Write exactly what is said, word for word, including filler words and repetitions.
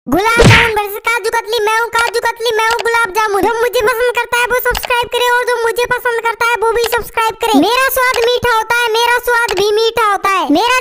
Gulab jamun versus kaju katli. मैं हूँ काजू कतली, मैं हूँ गुलाब जामुन। जो मुझे पसंद करता है वो सब्सक्राइब करे और जो मुझे पसंद करता है वो भी सब्सक्राइब करे। मेरा स्वाद मीठा होता है, मेरा स्वाद भी मीठा होता है। मेरा